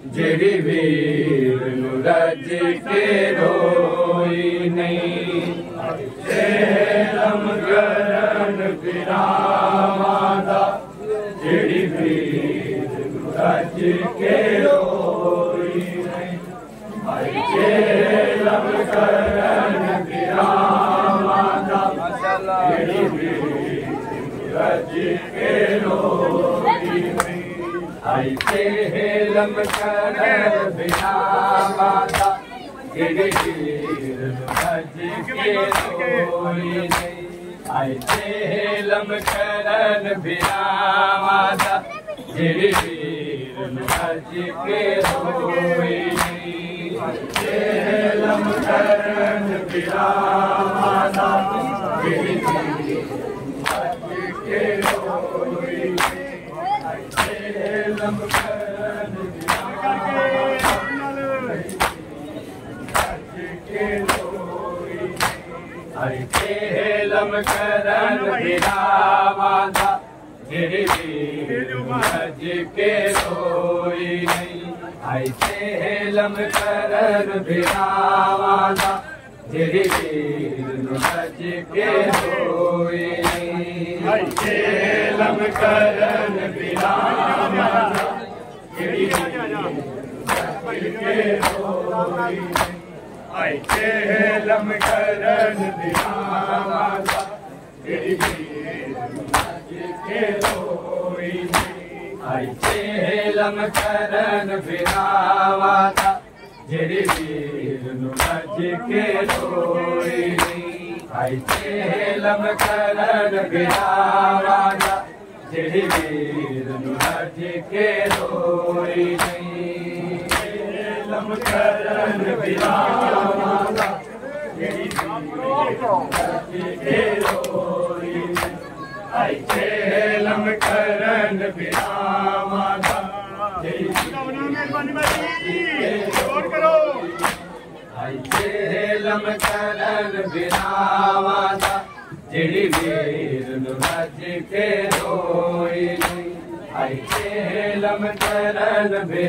जिहड़ी वीर नू रज के रोई नहीं। शेलम करन बिरावां दा जिहड़ी वीर नू रज के रोई नहीं। शेलम करन बिरावां दा जिहड़ी वीर नू रज के रोई नहीं। आई शेलम करन बिरावां दा जिहड़ी वीर नू रज के रोई नहीं। आई शेलम करन बिरावां दा जिहड़ी वीर नू रज के रोई नहीं। शेलम करन बिरावां दा जिहड़ी वीर नू रज के रोई नहीं। शेलम करन आई शेलम करन बिरावां दा जिहड़ी वीर नू रज के रोई नहीं। आई शेलम करन बिरावां दा जिहड़ी वीर नू रज के रोई नहीं। आई शेलम करन बिरावां दा जिहड़ी वीर नू रज के रोई नहीं। आई शेलम करन बिरावां दा जिहड़ी वीर नू रज के रोई नहीं। आई शेलम करन बिरावां दा जिहड़ी वीर नू रज के रोई नहीं। आई शेलम करन बिरावां दा जिहड़ी वीर नू रज के रोई नहीं। शेलम करन बिरावां दा जिहड़ी वीर नू रज के रोई नहीं। आई शेलम करन बिरावां दा जिहड़ी वीर नू रज के रोई नहीं। आई शेलम करन बिरावां दा जिहड़ी वीर नू रज के रोई नहीं। आई शेलम करन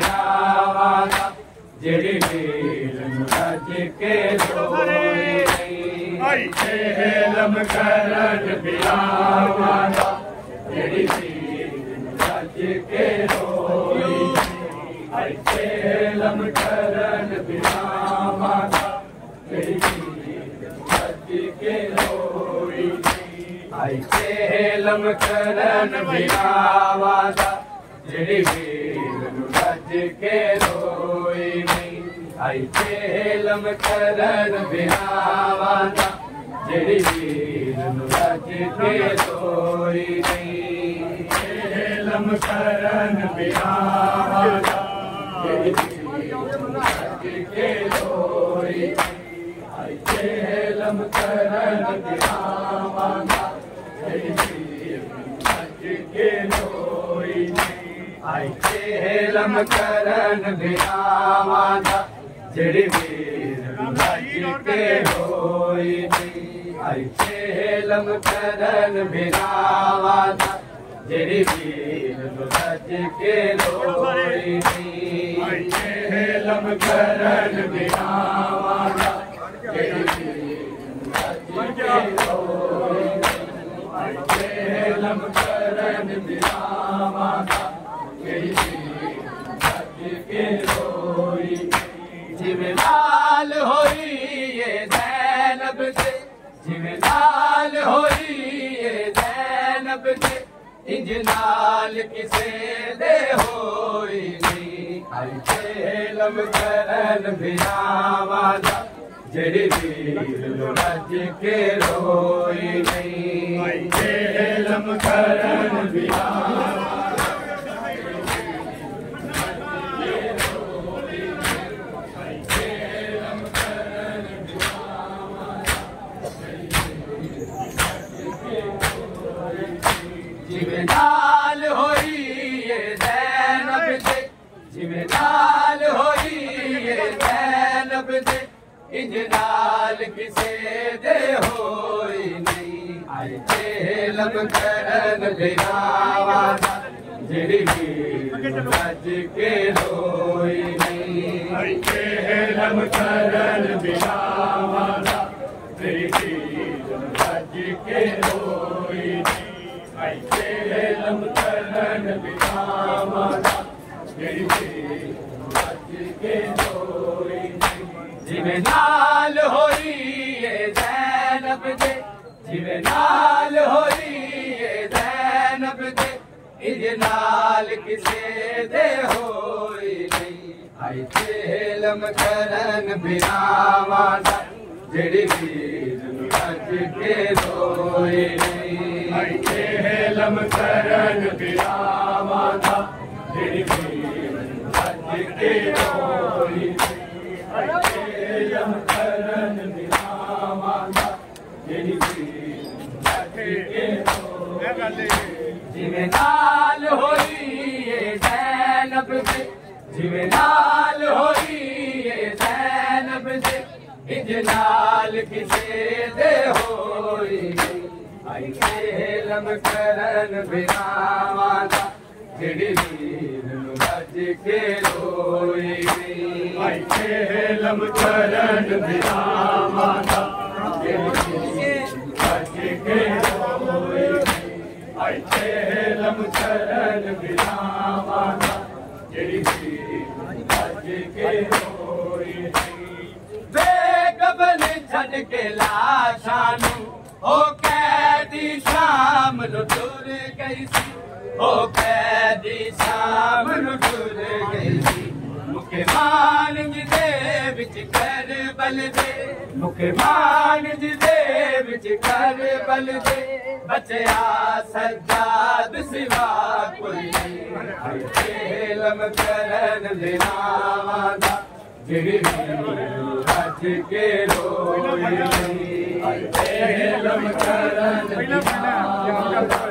बिरावां दा जिहड़ी वीर नू रज के रोई नहीं। आई शेलम करन बिरावां दा जिहड़ी वीर नू रज के रोई नहीं। आई शेलम करन बिरावां दा जिहड़ी वीर नू रज के रोई नहीं। आई शेलम करन बिरावां दा जिहड़ी वीर नू रज के रोई नहीं। आई शेलम करन बिरावां दा जिहड़ी वीर नू रज के रोई नहीं। शेलम करन बिरावां दा जिहड़ी वीर नू रज के रोई नहीं। आई शेलम करन बिरावां दा जिहड़ी वीर नू रज के रोई नहीं। आई शेलम करन बिरावां दा जिहड़ी वीर नू रज के रोई नहीं। आई शेलम करन बिरावां दा जिहड़ी वीर नू रज के रोई नहीं। आई शेलम करन बिरावां दा जिहड़ी वीर नू रज के रोई नहीं। आई शेलम करन बिरावां दा जिहड़ी वीर नू रज के रोई नहीं। जिवें लाल होई ये ज़ैनब दे, जिवें लाल होई ये ज़ैनब दे, इंज नाल किसे दे होई नहीं। आई शेलम करन बिरावां दा जिहड़ी वीर नू रज के रोई नहीं। आई शेलम करन बिरावां जिवें लाल होई ये ज़ैनब दे, जिवें लाल होई ये ज़ैनब दे, इंज नाल किसे दे होई नहीं। आई शेलम करन बिरावां दा जेड़ी वीर रज के रोई नहीं केलम करन बिना माता जेड़ी वीर रज के रोई नहीं केलम करन बिना माता जेड़ी वीर रज के रोई जिवें नाल होई ये ज़ैनब दे जिवें नाल होई ये ज़ैनब दे इज नाल किसे दे होई नहीं आई केलम करन बिना माता जेड़ी वीर रज के रोई नहीं आई केलम करन बिना माता जेड़ी वीर रज के रोई नहीं केलम करन बिना माता जेड़ी वीर रज के रोई जिवें नाल होई ये ज़ैनब दे जिवें नाल होई ये ज़ैनब दे इज नाल किसे दे होई आई केलम करन बिना माता जेड़ी वीर रज के रोई आई केलम करन बिना माता जेड़ी वीर रज के रोई आई केलम करन बिना माता जेड़ी वीर रज के रोई बेकबल छड़ के लाशां नूं ओ कैदी शाम नूं टुर गई सी ओ कैदी शाम नूं टुर गई सी मुके मान जी दे विच करबल दे मुके मान जी दे विच करबल दे बचया सज्जाद सिवा कोई नहीं केलम करन बिना माता जेड़ी वीर रज के रोई केलम करन बिना माता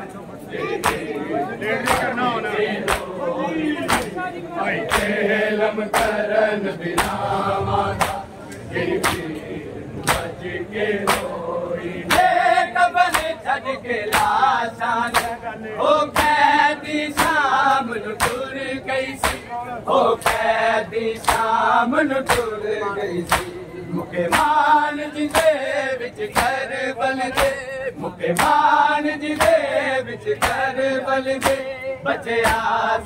आई केलम करन बिना माता जेड़ी वीर रज के रोई बेकबल छड़ के लाशां ओ कैदी शाम नूं टुर गई सी ओ कैदी शाम नूं टुर गई सी मुके मान जी दे विच करबल दे मुके मान जी दे विच करबल दे बचया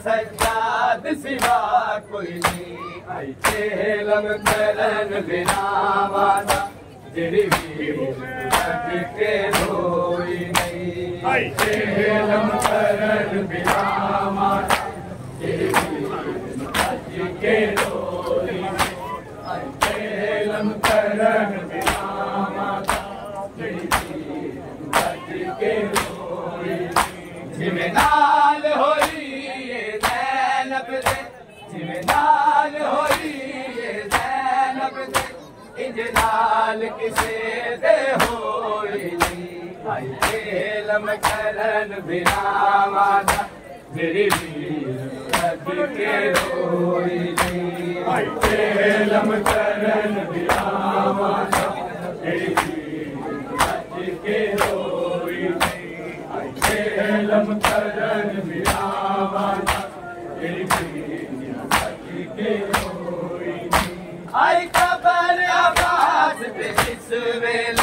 सज्जाद सिवा कोई नहीं आई केलम करन बिना माता जेड़ी वीर रज के रोई नहीं आई केलम करन बिना माता जेड़ी वीर रज के रोई आई केलम करन बिना माता जेड़ी वीर रज के रोई जिवें नाल होई ये ज़ैनब दे जिवें नाल होई ये ज़ैनब दे इज नाल किसे दे होई नहीं आई केलम करन बिना माता जेड़ी वीर रज के रोई नहीं आई केलम करन बिना माता जेड़ी वीर रज के रोई नहीं आई केलम करन बिना माता जेड़ी वीर रज के रोई नहीं आई खबर अब्बास दे जिस वेले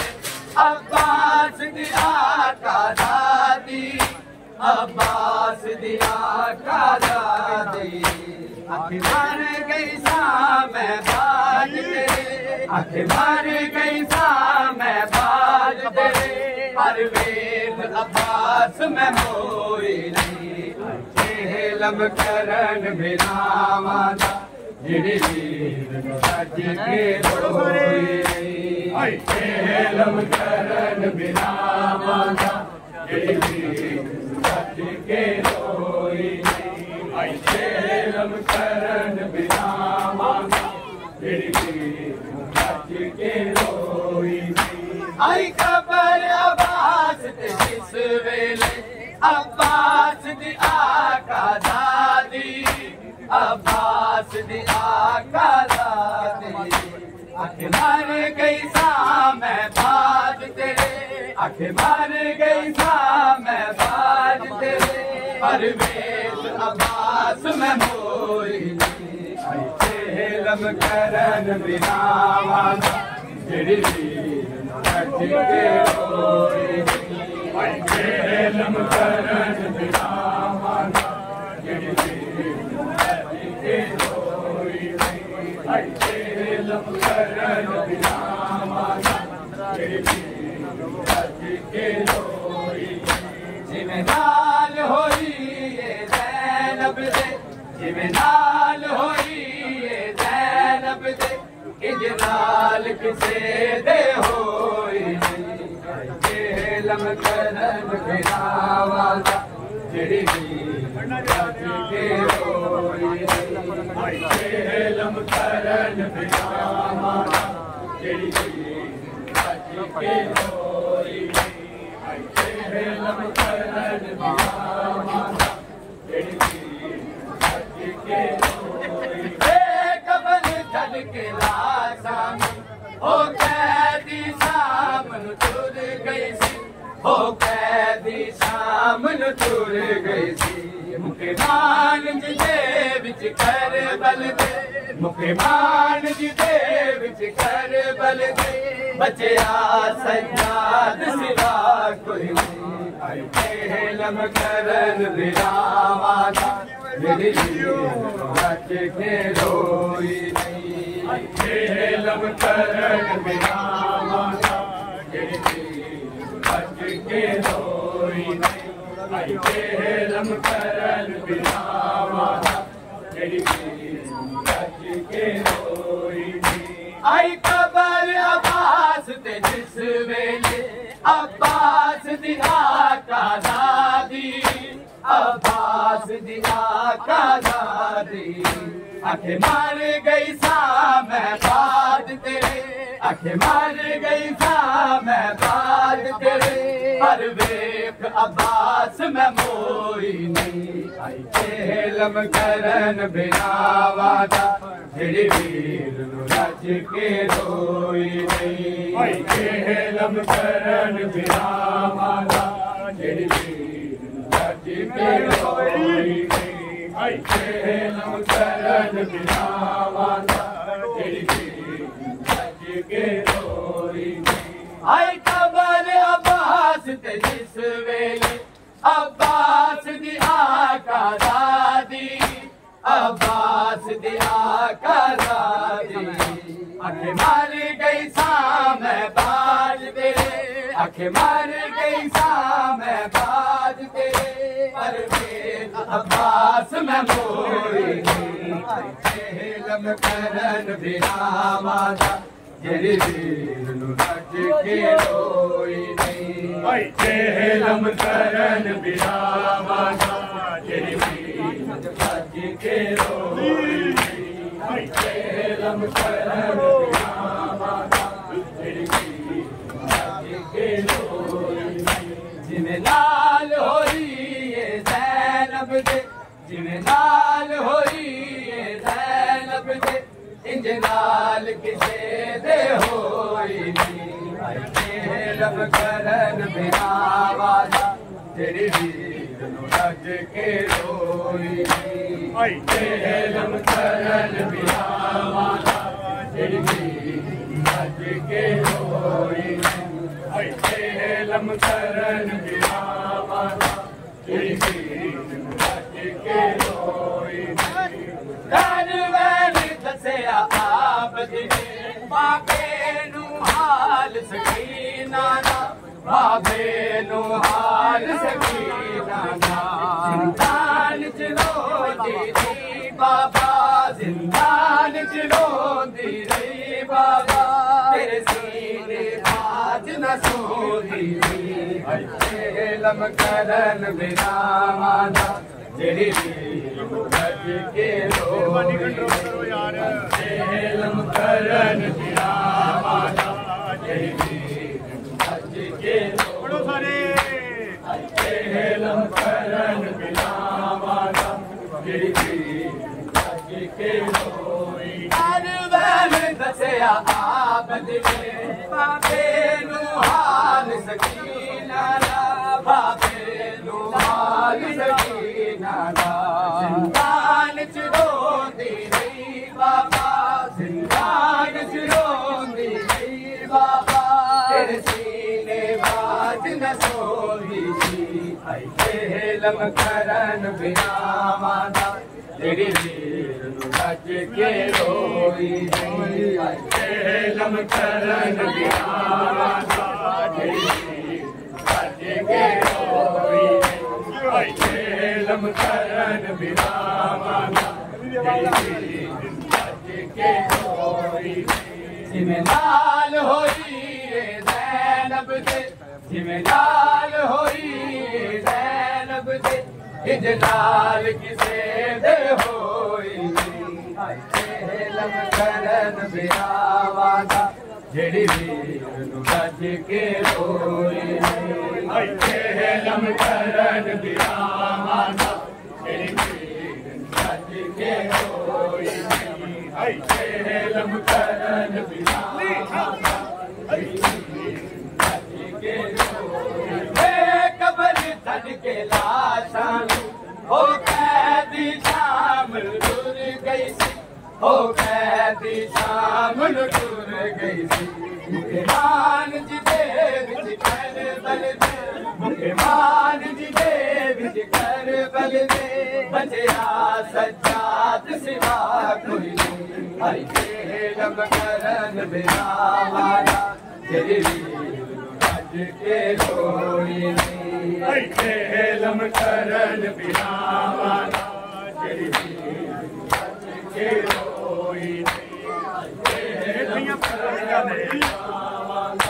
अब्बास दी आका दादी अब्बास दी आका दादी अख मार गई सा मैं बाज तेरे अख मार गई सा मैं बाज तेरे परवेज अब्बास मैं मोई नहीं केलम करन बिना माता जेड़ी वीर रज के रोई आई केलम करन बिना माता जेड़ी वीर रज के रोई आई केलम करन बिना माता जेड़ी वीर रज के रोई आई खबर अब्बास दे जिस वेले अब्बास दी आका दादी अब्बास दी आका दादी अख मार गई सा मैं बाज तेरे अख मार गई सा मैं बाज तेरे परवेज अब्बास में मोई लम करन बिनावाना जेड़ी रख के रोई लम करन बिनावाना जेड़ी रख के रोई लम करन बिनावाना जेड़ी रख के रोई जिमें नाल होई ये ज़ैनब दे जिमें नाल होई ये ज़ैनब दे इजलाल किसे दे होई लम करन बिनावाना जेड़ी रख के रोई लम करन बिनावाना जेड़ी रख के रोई लम करन बिनावाना जेड़ी रख के रोई कबल छड़ के लासाम हो कैदी सामन तुर गई सी हो कैदी सामन तुर गई सी मुके मान जी दे विच करबल दे मुके मान जी दे विच करबल दे बचया सज्जाद सिवा कोई नहीं लम करन बिनावाना जेड़ी रख के रोई लम करन बिनावाना जेड़ी रख के रोई लम करन बिनावाना जेड़ी रख के रोई आई कबर अब्बास ते जिस वेले अब्बास दी आका दादी अब्बास दी आका दादी आखे मार गई सा मैं बाद तेरे आखे मार गई सा मैं बाद तेरे परवेख अब्बास में मोई नहीं आई लम करन बिनावाना जेड़ी वीर रज के रोई नहीं लम करन बिनावाना जेड़ी वीर रज के रोई नहीं लम करन बिनावाना जेड़ी वीर रज के रोई आई कबर अब्बास ते जिस वेले अब्बास दी आका दादी अब्बास दी आका दादी आखे मार गई सा मैं बाज तेरे आखे मार गई सा मैं बाज तेरे परवेज अब्बास में मोई लम करन बिनावाना जेड़ी वीर रख के रोई नहीं लम करन बिनावाना जेड़ी वीर रख के रोई नहीं लम करन बिनावाना जेड़ी वीर रख के रोई जिमें नाल होई ये ज़ैनब दे जिमें नाल होई ये ज़ैनब दे इंजलाल किसे दे होई लम करन बिनावाना जेड़ी वीर रख के रोई लम करन बिनावाना जेड़ी वीर रख के रोई लम करन बिनावाना जेड़ी वीर रख के रोई दसया आप बाबे नू हाल सकीना बाबे नू हाल सकीना जिंदान चलो दी बाबा जिंदान चलो दी बाबा तेरे सीने बाज न सोदी लम करन बिनावाना जेड़ी रख के रोई लम करन बिनावाना जेड़ी रख के रोई लम करन बिनावाना जेड़ी रख के रोई दसया आबद बाबे नू हाल सकीना बाबे रुमाल सकीना दा जिंदान च रोंदी रही बाबा जिंदान च रोंदी रही बाबा तेरे सीने बाज न सोई सी आई खेलम करन बिना माना तेरी वीर नु रज के रोई आई खेलम करन बिना माना तेरी वीर रज के रोई आई खेलम करन बिना माना तेरी वीर रज के रोई जिमें नाल होई ज़ैनब दे जिमें नाल होई ज़ैनब दे इज नाल किसे दे होई खेलम करन बिना वादा जेड़ी वीर नु रज के रोई खेलम करन बिना वादा जेड़ी वीर नु रज के रोई खेलम करन बिना कबर थन के लाशान हो कैदी शाम टुर गई सी हो कैदी शाम टुर गई सी मुकेमान जी दे विच कर बल दे मुकेमान जी दे विच कर बल दे बचया सज्जाद सिवा कोई नहीं आई खेलम करन बिना वाला तेरी रज के रोई आई खेलम करन बिना वाला तेरी रज के रोई खेलम करन बिना वाला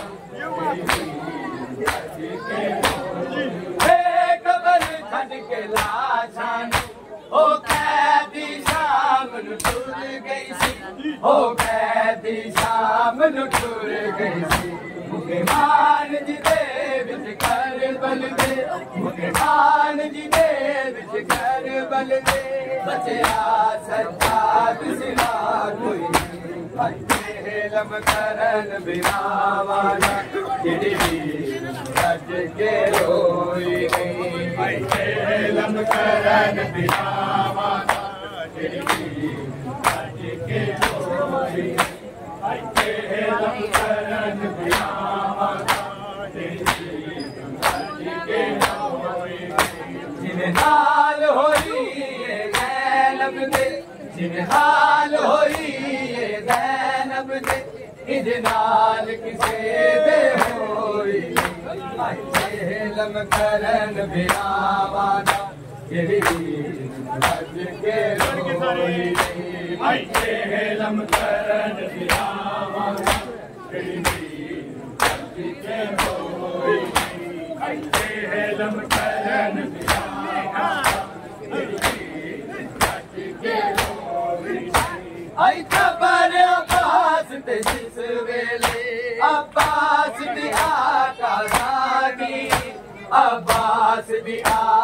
कबर छड़ के लाशान ओ कैदी शाम टुर गई सी हो कैदी शाम टुर गई सी मुकेमान जी दे विच कर बल दे मुकेमान जी दे विच कर बल दे बचया सज्जाद सिवा कोई नहीं आई खेलम करन बिना वाला जेड़ी वीर रज के रोई आई खेलम करन बिना वाला जेड़ी वीर रज के रोई आई खेलम करन बिना वाला जेड़ी वीर रज के रोई जिमें हाल होई ज़ैनब दे जिमें हाल होई ज़ैनब दे इज नाल किसे दे होई आई खेलम करन बिना वाला जेड़ी वीर रज के रोई आई खेलम करन बिना वाला जेड़ी वीर रज के रोई आई खेलम करन बिना वाला जेड़ी वीर रज के रोई आई खबर अब्बास ते जिस वेले अब्बास दी आकाज़ादी अब्बास दी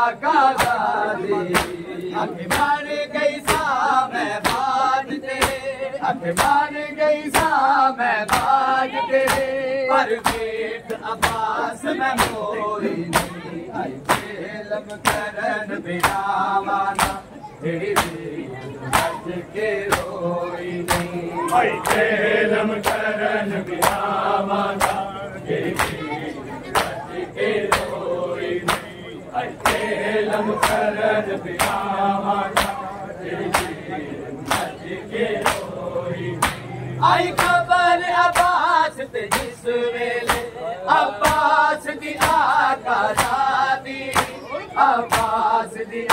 आकाज़ादी अख मार गई सा मैं बाज तेरे अख मार गई सा मैं बाज तेरे पर देख अब्बास मैं मोई नहीं आई खेलम करन बिना वाला जेड़ी वीर रज के रोई नहीं आई खेलम करन बिना वाला जेड़ी वीर रज के रोई नहीं आई खेलम करन बिना वाला जेड़ी वीर रज के रोई आई खबर अब्बास ते जिस वेले अब्बास दी आकाज़ादी अब्बास दी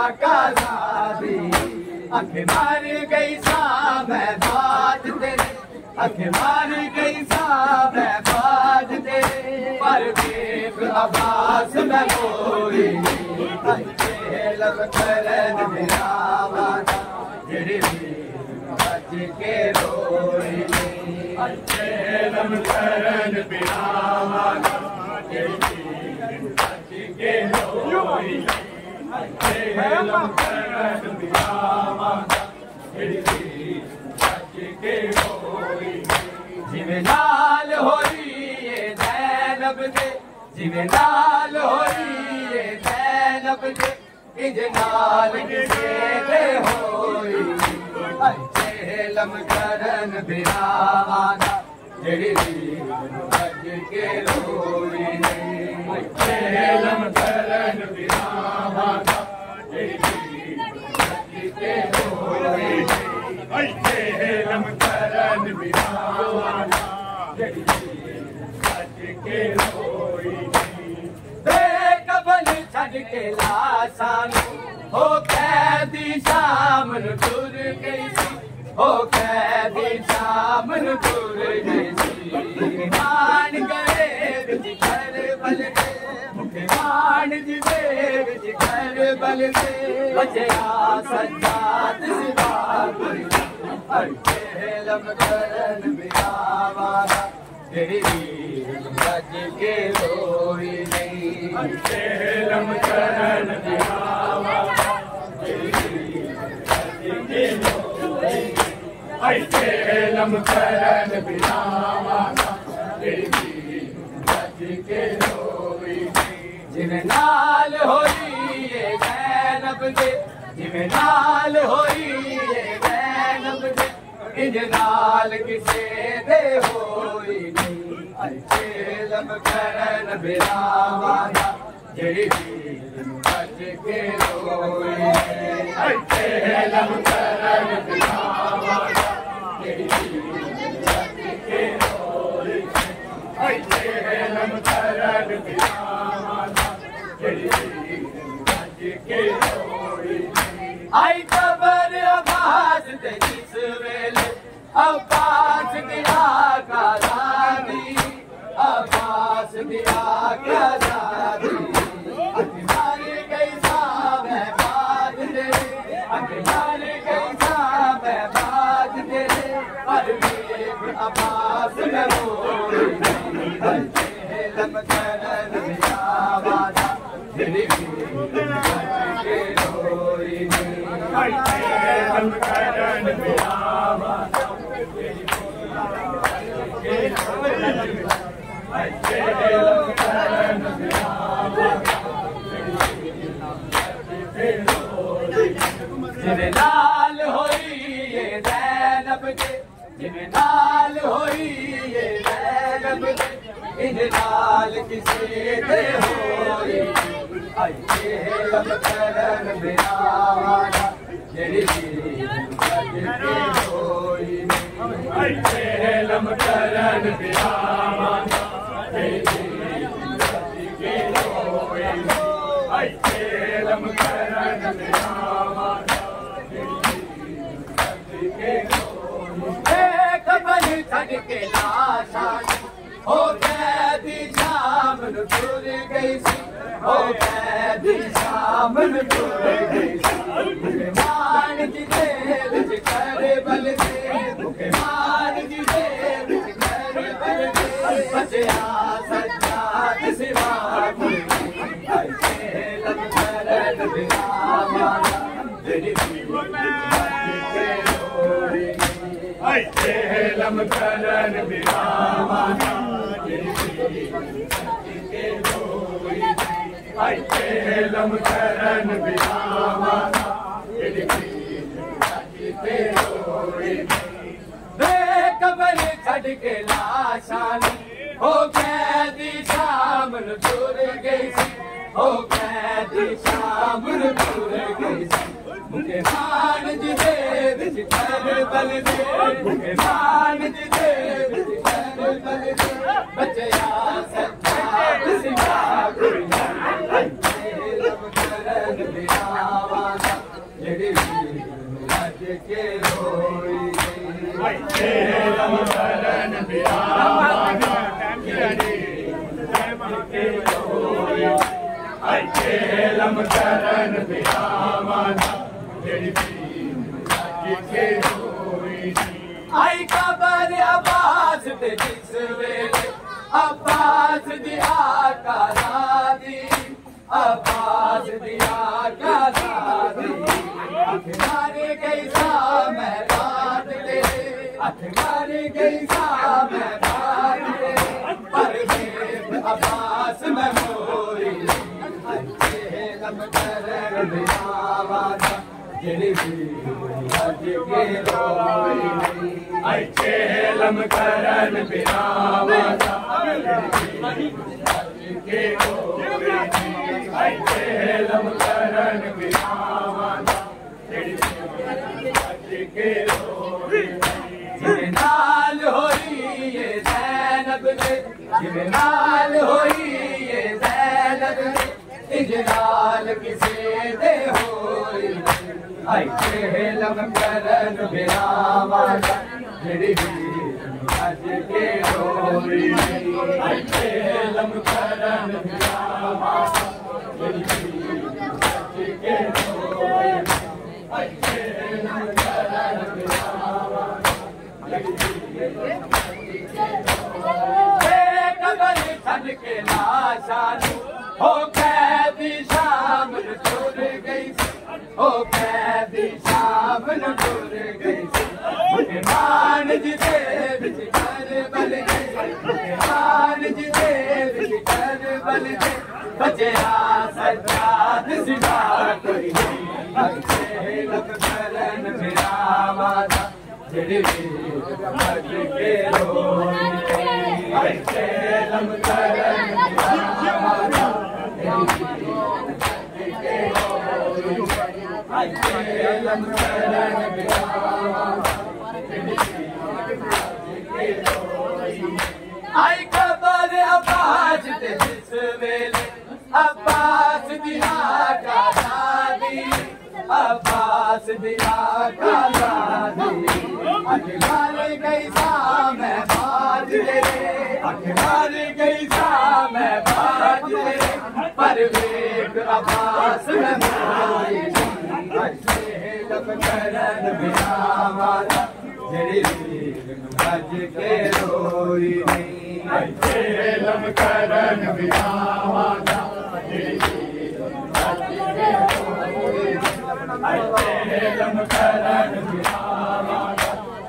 आकाज़ादी अख मार गई सा मैं बाज तेरे अख मार गई सा मैं बाज तेरे पर देख अब्बास मैं मोई आई खेलम करन बिना वाला जेड़ी वीर रज के रोई आई खेलम करन बिना वाला जेड़ी वीर रज के रोई आई खेलम करन बिना वाला जेड़ी वीर रज के रोई जिमें नाल होई ज़ैनब दे जिमें नाल होई ज़ैनब जे इजनाल किसे दे होई चेलम करन बिरावाना जेड़ी अज के रोई चेलम करन बिरावाना जेड़ी अज के रोई चेलम करन बिरावाना जेड़ी अज के रोई बेकबल छड़ के लाशान हो कैदी शाम टुर गई हो कैदी शाम टुर गई मान गए बिच कर बल दे मान जी दे बिच कर बल दे बचया सज्जाद सिवा हर चेलम करन बिरावाना जेड़ी अज के रोई नहीं चेलम करन बिरावाना जेड़ी अज के रोई चेलम करन बिरावाना जेड़ी अज के रोई जिमें नाल होई ये ज़ैनब दे जिमें नाल होई ये ज़ैनब दे इजनाल किसे दे होई चेलम करन बिरावाना जेड़ी अज के रोई चेलम करन बिरावाना जेड़ी अज के रोई चेलम करन बिरावाना जेड़ी अज के रोई आई कबर अब्बास दे जिस वेले अब्बास दिया का दादी अब्बास दिया का दादी अखबार गई साहब बात दे अखबार गई साहब बात दे पर अब्बास न रोई चेलम करन बिरावाना जेड़ी अज के रोई चेलम करन बिरावाना चेलम करन बिरावाना जिमें नाल होई ये ज़ैनब जे जिमें नाल होई ये ज़ैनब जे इजनाल किसे दे होई चेलम करन बिरावाना जेड़ी अज के रोई चेलम करन बिरावाना जेड़ी अज के रोई चेलम करन बिरावाना जेड़ी अज के रोई बेकबल छड़ के लाशान हो कैदी शाम टुर गई हो कैदी शाम टुर गई मान जी दे बिच कर बल दे मान जी दे बिच कर बल दे बचया सज्जाद सिवा चेलम करन बिरावाना जेड़ी अज के रोई चेलम करन बिरावाना जेड़ी अज के रोई चेलम करन बिरावाना जेड़ी अज के रोई बेकबर छड़ के लाशान हो कैदी शाम टुर गई हो कैदी शाम टुर गई मुके मान जी दे बिच कर बल दे मुके मान जी दे बिच कर बल दे बचया सज्जाद सिवा चेलम करन बिरावाना जेड़ी अज के रोई चेलम करन बिरावाना जेड़ी अज के रोई चेलम करन बिरावाना जेड़ी अज के रोई आई कबर अब्बास दे जिस वेले अब्बास दिया का दादी अब्बास दिया का दादी अखबार गई साहब बात दे अखबार गई साहब बात दे पर अब्बास में मोरी चेलम जड़ी भज के रोई आई चेलम करन बिरावादा के रोई आई चेलम करन बिरावादा जड़ी भज के रोई जिवे नाल होई ये ज़ैनब दे जिवे नाल होई ये ज़ैनब दे इजलाल किसे दे होई आई चेलम करन बिरावादा जड़ी भज के रोई आई चेलम करन बिरावादा जड़ी भज के रोई आई चेलम करन बिरावादा कबर छड़ के लाशानू हो कैदी शाम टुर गई हो कैदी शाम टुर गई मान जी दे विच करबल मान जी दे विच करबल बचया सज्जाद सिवा कोई चेलम करन बिरावादा जड़ी भज के रोई आई चेलम करन बिरावादा आई चेलम करन बिरावादा आई खबर अब्बास दे जिस वेले अब्बास दिया का दादी अब्बास दिया का दादी अखबार गई सा मैं बाज ले अखबार गई सा मैं बाज ले परवेज अब्बास में मोई चेलम करन बिरावादा जड़ी भज के रोई आई चेलम करन बिरावादा जड़ी भज के रोई आई चेलम करन बिरावादा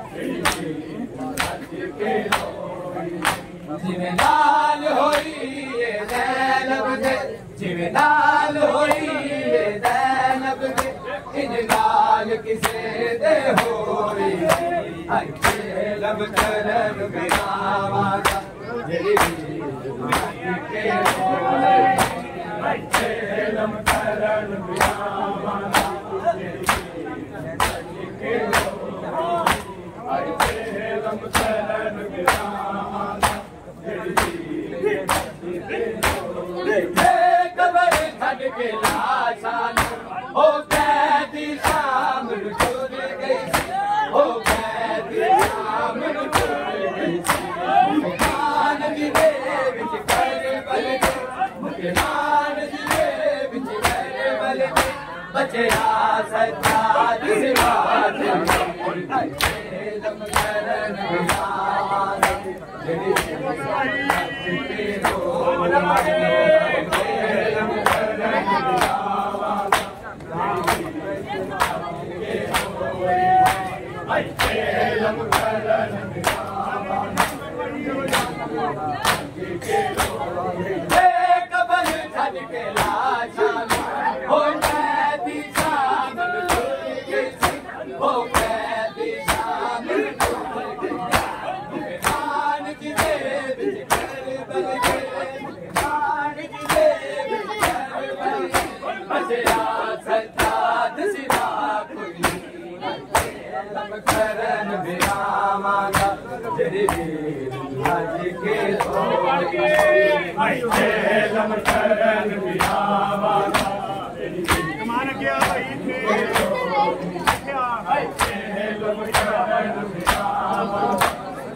जिवे नाल होई ये ज़ैनब दे जिवे नाल होई ये ज़ैनब दे इजलाल किसे दे होई आई चेलम करन बिरावादा जड़ी भज के रोई आई चेलम करन बिरावादा जड़ी भज के रोई आई चेलम करन बिरावादा कबर छड़ के लाशानू हो कैदी शाम टुर गई हो कैदी शाम टुर गई मान जी दे विच करबल मान जी दे विच करबल बचया सज्जाद सिवा आई चेलम करन बिरावादा जड़ी भज के रोई चेलम करन बिरावादा आई चेलम करन बिरावादा कबर छड़ के लाशानू हो कैदी शाम टुर गई हो कैदी शाम टुर गई मान जी दे विच करबल मान जी दे विच करबल बचया सज्जाद सिवा कोई चेलम करन बिरावादा जड़ी भज के रोई आई चेलम करन बिरावादा कमान क्या भाई आई चेलम करन बिरावादा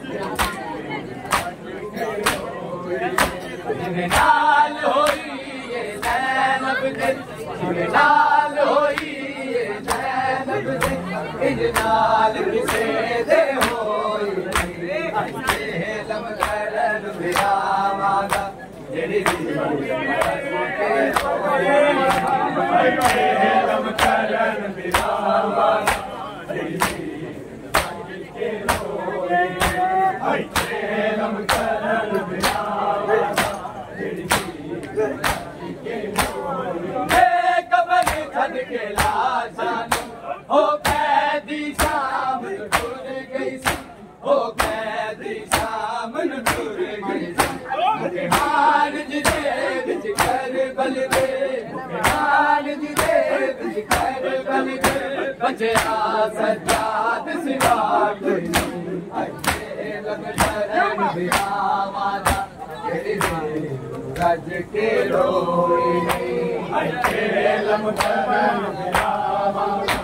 जिवे नाल होई ये ज़ैनब दे जिवे नाल होई ये ज़ैनब दे इजलाल किसे दे होई आई चेलम करन बिरावादा जड़ी भज के रोई आई चेलम करन बिरावादा जड़ी भज के रोई आई चेलम करन बिरावादा कबर छड़ के लाशानू बलदे नाल दी दे विच खैर बलदे बचया सजाद सिवा कोई नहीं अजे लम शरण बिहावा दा रज के रोई नहीं अजे लम शरण बिहावा दा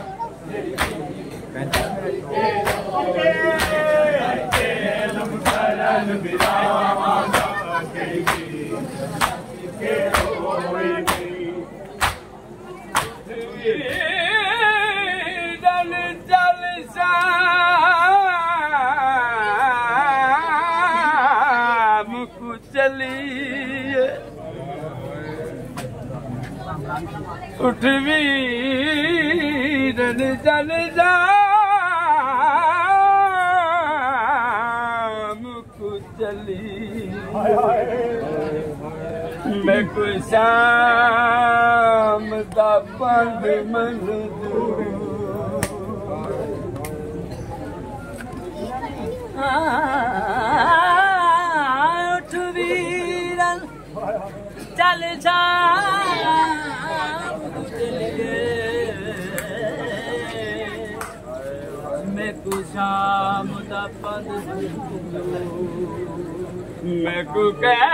चलिए उठ वीरन जल जाम को चली मैं को शाम दा पंध मंजूर चल जा मैं को शाम दा पद मैं को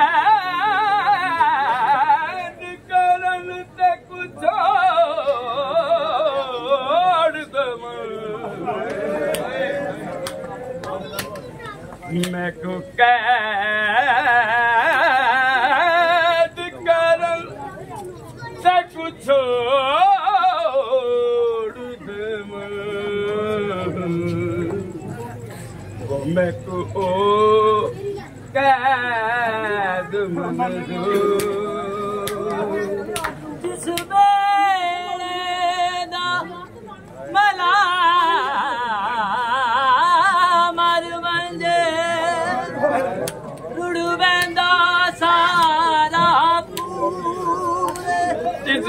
कैद करन ते कुछ छोड़ दम मैं को छोड़ दम मैं को कैद मंजूर जिस वेले दा मला मर वंजे रुड़ वेंदा सारा जिस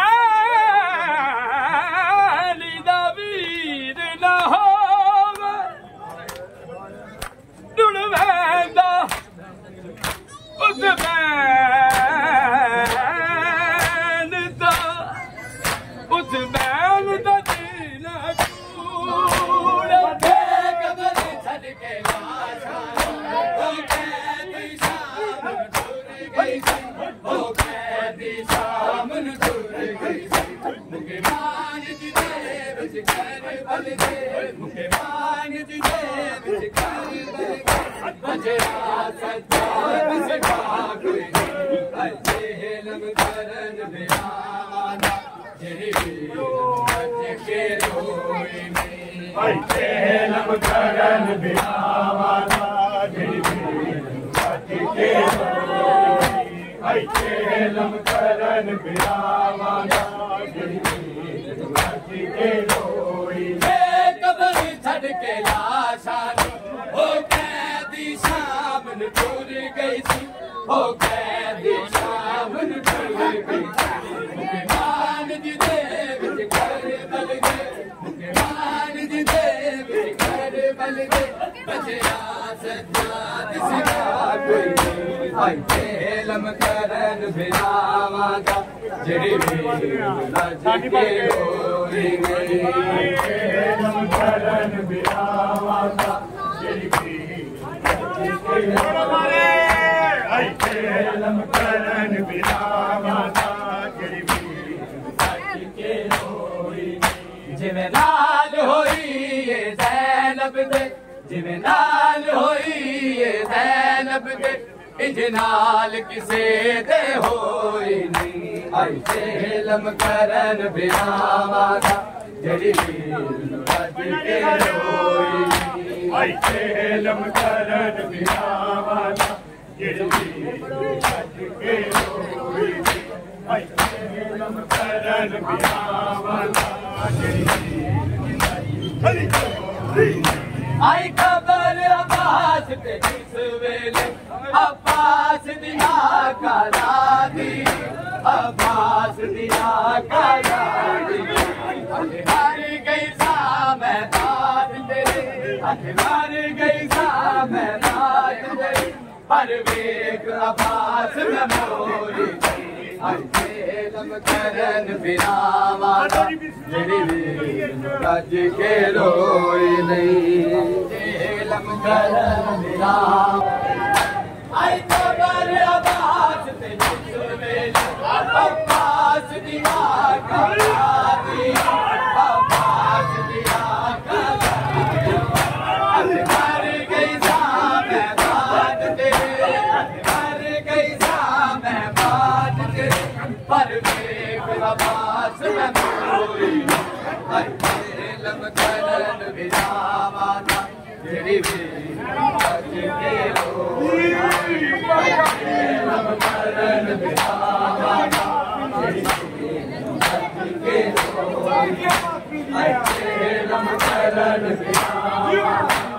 इजनाल किसे दे होई नहीं ऐसे लम करन बिनावा दा जड़ी रज के रोई ऐसे लम करन बिनावा दा जड़ी रज के रोई ऐसे लम करन बिनावा दा जड़ी आई खबर अब्बास ते किस वेले अब्बास दिया करा दी अब्बास दिया करा दी हार गई सा मैदान तेरे हार गई सा मैदान तेरे पर वेख अब्बास में मोरी जेलम करन बिरावा रज के रोई नहीं जेलम करन बिरावा आई खबर आवाज ते जिसमें अब्बास दिया दी अब्बास दिया मर गई सा मैं बात तेरे मर गई सा मैं बात तेरे पर वेख अब्बास मैं मोई जेलम करन बिरावा जेड़ी वे रज के रोई जेलम करन बिरावा जेड़ी वे रज के रोई जेलम करन बिरावा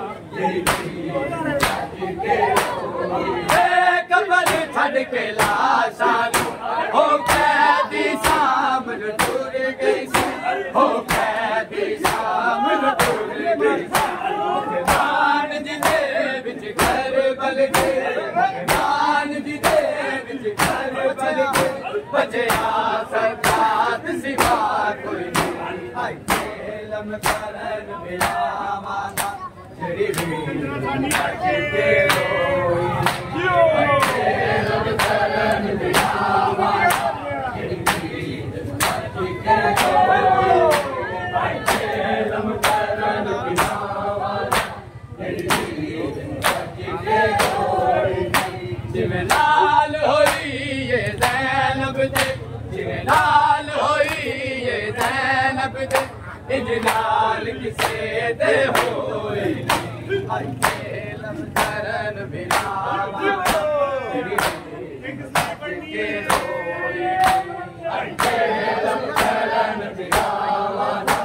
कबर छड़ के लाशा हो कैदी सामन टूर गई हो कैदी सामन टूर गई दान जी दे विच घर बल गए दान जी दे विच घर बल गए बचया सजात सिवा कोई नहीं जेलम करन बिरावा जेड़ी वी रज के रोई जेलम करन बिरावा जेड़ी वी रज के रोई जेलम करन बिरावा जेड़ी वी रज के रोई जिवें लाल होई ये ज़ैनब दे जिवें लाल होई ये ज़ैनब दे इजलाल किसे दे होई जेलम करन बिरावा जेड़ी के रोई जेलम करन बिरावा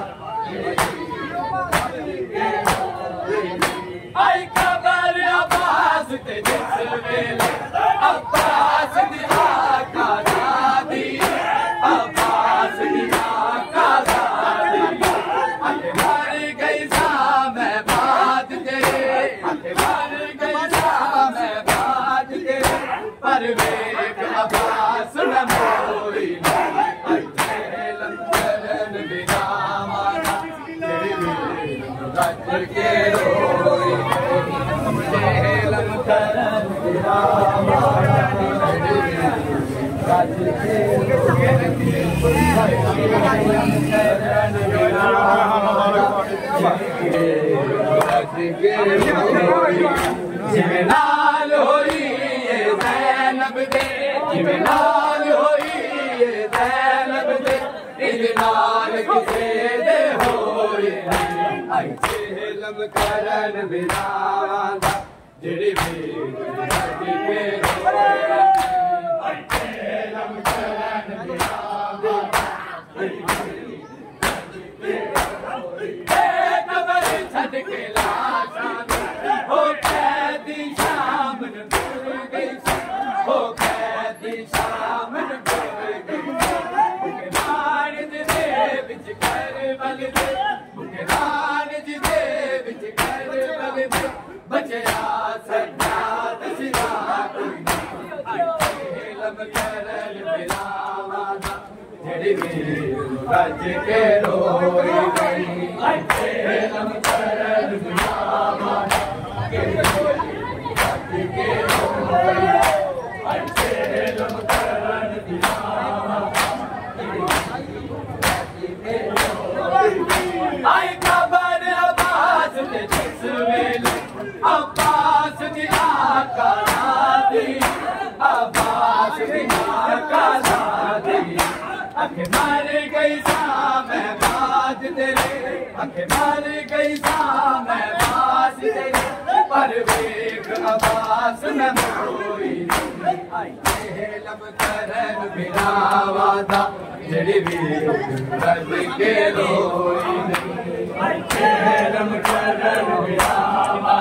आई खबर अब्बास ते जिस वेले अब्बास दी आका दी अब्बास दी आका मर गई सा मैं बात तेरे मर गई सा मैं बात तेरे पर वेख अब्बास न मोई जेलम करन बिरावा जेड़ी रज के रोई जेलम करन बिरावा जेड़ी रज के जिवें नाल होई ये ज़ैनब दे जिवें नाल होई ये ज़ैनब दे इजलाल किसे दे होई जेलम करन बिरावा जेड़ी वी रज के रोई जेलम करन बिरावा कबर छड़ के लाशा हो कैदी शामन टूर गई हो कैदी शामन टूर गई रान जी दे विच घर बल दे रान जी दे विच घर बल दे बचया सजात सिवा कोई नहीं जेलम करन बिरावा जेड़ी वी रज के रोई जेलम करन बिरावा जेड़ी वी रज के रोई जेलम करन बिरावा आई खबर अब्बास ते जिस वेले अब्बास दी आका दी अब्बास दी आका दी मर गई सा मैं बात तेरे मर गई सा मैं बात तेरे पर वेख अब्बास न मोई जेलम करन बिरावा जेड़ी वी रज के रोई जेलम करन बिरावा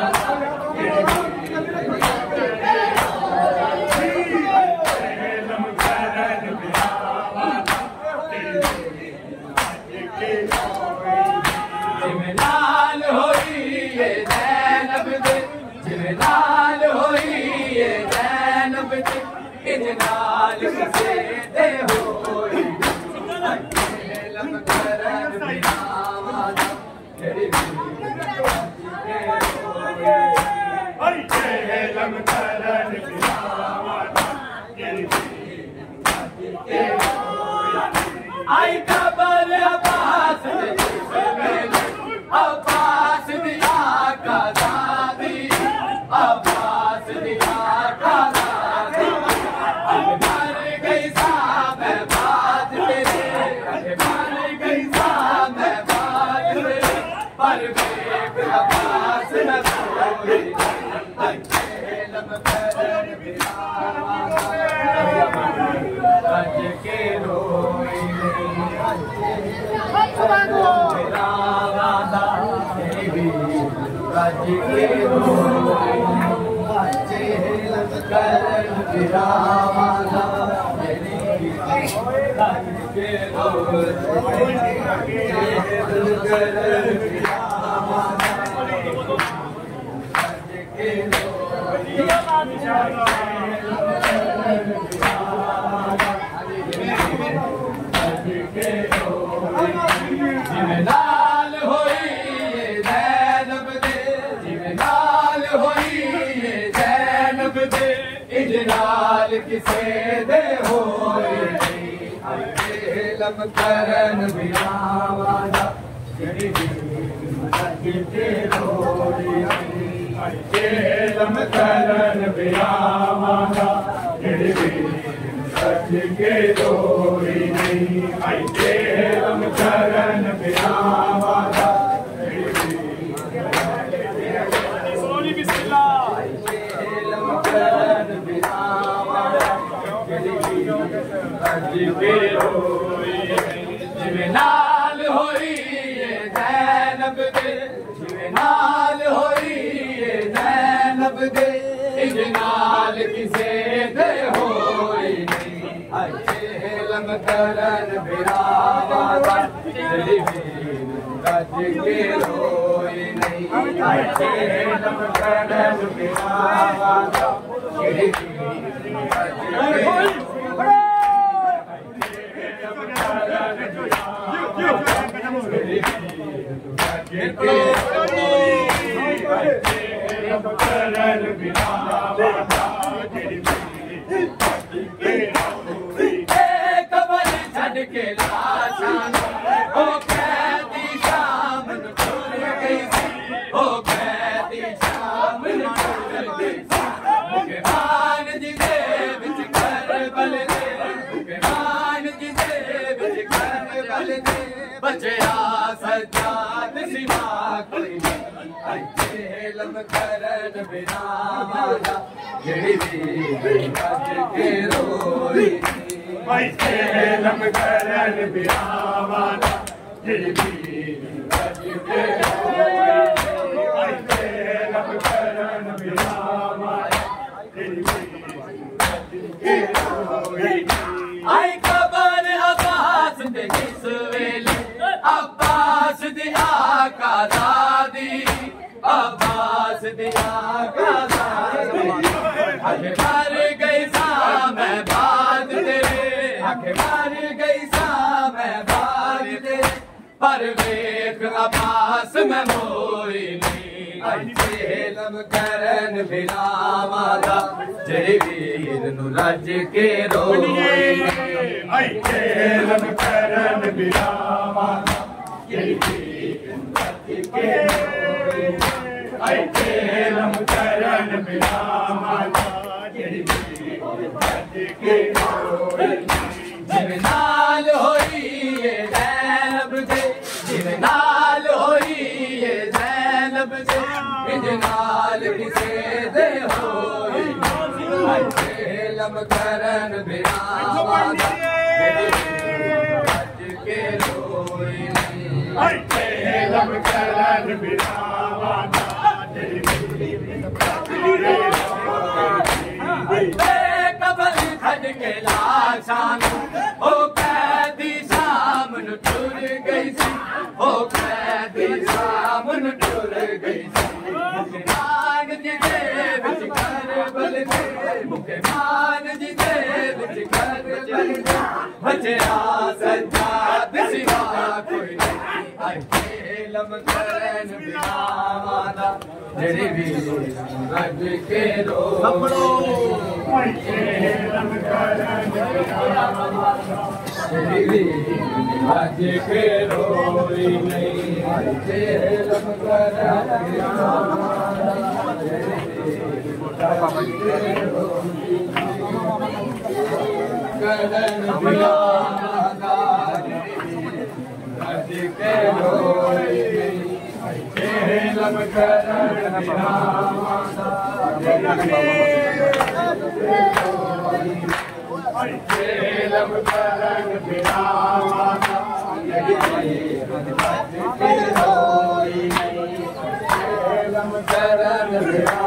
इजनाल किसे दे होई लम करन बिना वादा तेरी लम करन बिना वादा आई खबर अब्बास अब्बास दिया का दादी अब्बास दिया का दादी मर गई साहब बात तेरे मर गई साहब बात तेरे पर बेक अब्बास न सोई लम करन बिना आज के रोई मेरा वादा तेरी आज के रोई लम करन बिना वादा तेरी आज के रोई करन बिना वादा आज के जिमेदाल होई ज़ैनब दे जिमेदाल होई ज़ैनब दे इजलाल किसे दे होई लम करन बिना वादा तेरी लम करन बिना वादा तेरी सच के रोई नहीं आई लम करन बिना वादा सोनी बिस्मिल्लाह लम करन बिना वादा सच के रोई जिमेदाल होई ज़ैनब दे जिमेदाल होई ज़ैनब दे इजनाल किसे दे होई लम करन बिना वादा तेरी राज के रोई नहीं लम करन बिना वादा तेरी राज के करन बिना वादा तेरी कबर छड़ के लाशान ओ कैदी शाम टूट गई ओ कैदी शाम टूट गई मुगमान जी दे विच करबल दे मुगमान जी दे विच करबल दे बचया सज्जाद सिवा कोई लम करन बिना वादा जेड़ी आज के रोई लम करन बिना वादा जेड़ी आज के रोई लम करन बिना वादा जेड़ी आज के रोई आई खबर अब्बास दे किस वेले अब्बास दी आका दादी अब्बास दिया का आखे मार गई सा मैं बात तेरे आखे मार गई सा मैं बात तेरे पर वेख अब्बास मैं मोई नहीं लम करन बिना वादा जेड़ी वीर नु रज के रोई लम करन बिना वादा जेड़ी वीर नु रज के रोई लम करन बिना वादा जेड़ी जिमेदाल होई ज़ैनब दे जिमेदाल होई ज़ैनब दे इजनाल किसे दे होई लम करन बिना वादा आज के रोई लम करन बिना वादा कबर खड़ के लाशान ओ कैदी शाम नु टुर गई सी ओ कैदी शाम नु टुर गई सी जी दे विच करबल दे मुके मान जी दे विच करबल दे बचया सज्जाद सिवा कोई नहीं आई खेलम करन बिना जड़ी भी रज के रो खेलम करन जड़ी भी रज के रोई नहीं खेलम करन करन बिना रज के रोई खेलम करन बिना खेलम करन बिना खेलम करन बिना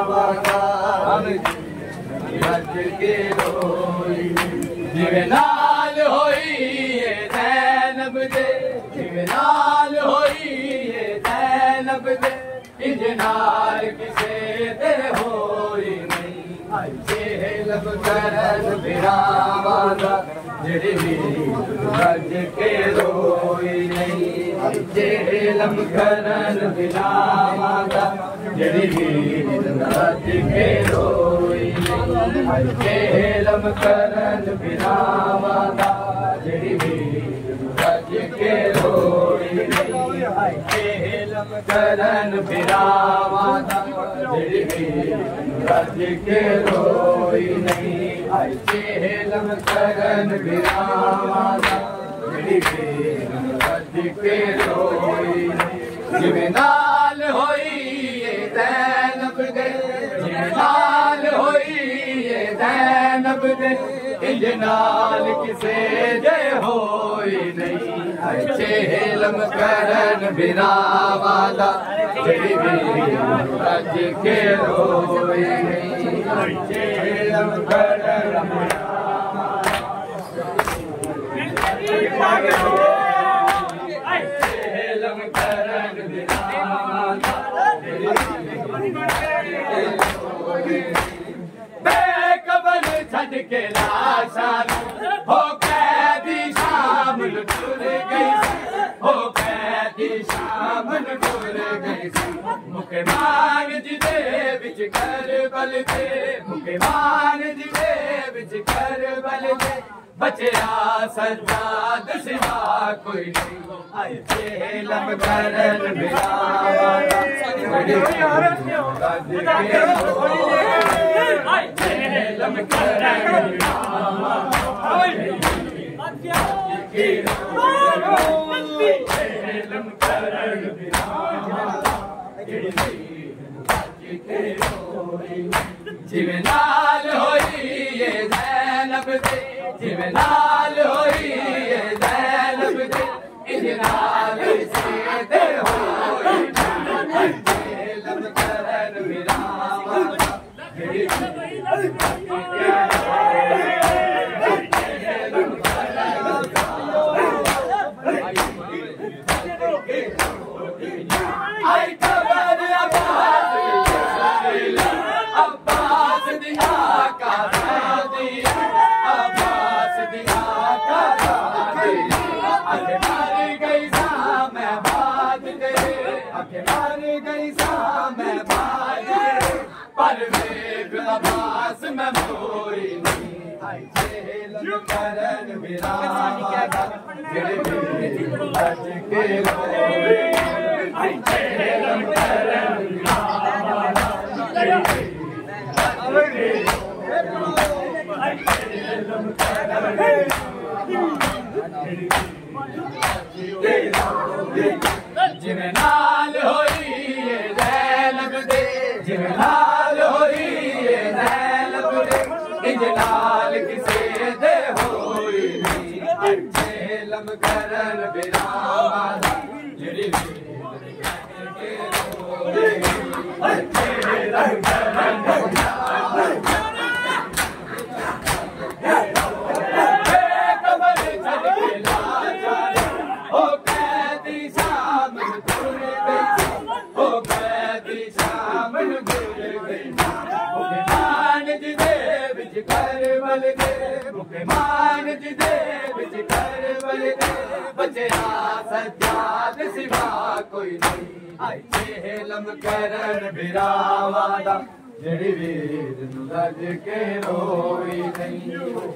रज के रोई जिवे नाल होई ये ज़ैनब दे जिवे नाल होई ये ज़ैनब दे इंज नाल किसे दे होई नहीं खेलम करन बिना जड़ी भी रज के रोई नहीं खेलम करन बिना जड़ी भी रज के रोई नहीं खेलम करन बिना जड़ी भी रज के रोई नहीं खेलम करन बिना जड़ी भी रज के रोई नहीं खेलम करन बिना जड़ी भी रज के रोई जिवे नाल होई ये ज़ैनब दे जिवे नाल होई ये ज़ैनब दे इंज नाल किसे दे होई नहीं खेलम करन बिना जड़ी भी रज के रोई नहीं खेलम करन खेलम करन बिना बेकबल छड़ के लाशान हो कैदी शाम टुर गई हो कैदी शाम टुर गई मुके मान जी दे विच करबल दे मुके मान जी दे विच करबल दे बचया सज्जाद सिवा कोई नहीं आई खेलम करन बिना खेलम करन खेलम करन जिवे नाल होई ये ज़ैनब दे जिवे नाल होई ये ज़ैनब दे इंज नाल से दे होई खेलम करन बिना आई खबर अब्बास दी आका दी अब्बास दी आका दी आखे मार गई सा मैं बात तेरे आखे मार गई सा मैं बात तेरे पर वेख अब्बास मैं मोरी नहीं आई खेलम करन बिना जड़ी भी रज के रोई आई खेलम करन बिना जिवे नाल होई ये ज़ैनब दे जिवे नाल होई ये ज़ैनब दे इंज नाल किसे दे होई नहीं खेलम करन बिना जड़ी भी खेलम करन बिच करबल दे मुकमान जिदे बिच करबल दे बचया सज्जाद सिवा कोई नहीं आई चेलम करन बिरावा दा जेड़ी वीर नू रज के रोई नहीं